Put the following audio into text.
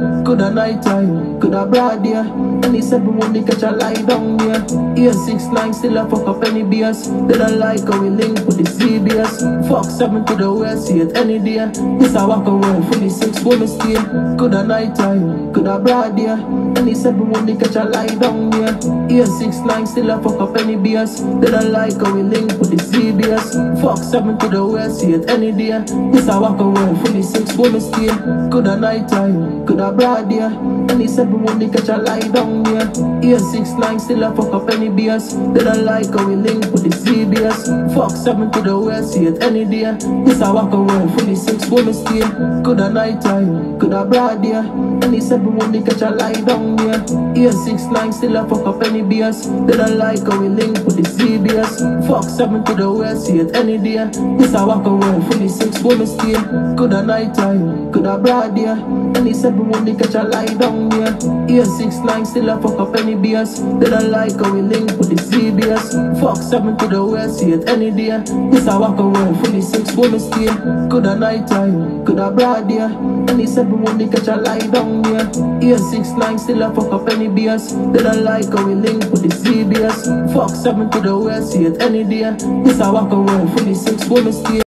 Coulda night time, coulda broad day. Any 7 when they catch a lie down there. Here 6 9 still a fuck up any BS. They don't like how we link with the CBS. Fuck 7 to the west, see it any day. This a walk away, fully 6 women stay. Coulda night time, coulda broad day. Any 7 when they catch a lie down there. Here 6 9 still a fuck up any BS. They don't like how we link with the CBS. Fuck 7 to the west, see it any day. This a walk away, fully 6 women stay. Coulda night time, coulda broad day. Any 7 when they catch a lie down there. Here 6 9 still a fuck up any BS. They don't like how we link with the CBS. Fuck 7 to the west, see it any day. This a walk away, fully 6 women stay. Coulda night time, coulda broad day. Any 7 when they catch a lie down there. Here 6 9 still a fuck up any BS. They don't like how we link with the CBS. Fuck 7 to the west, see it any day. This a walk away, fully 6 women stay. Coulda night time, coulda broad day. Any 7 when they catch a lie down there. Here 6 9 still a fuck up any BS. They don't like how we link with the CBS. Fuck 7 to the west, see it any day. This a walk away, fully 6 women stay. Coulda night time, coulda broad day. Any 7 when they catch a lie down there. Here 6 9 still a fuck up any BS. They don't like how we link with the CBS. Fuck 7 to the west, see it any day. This a walk away, fully 6 women stay.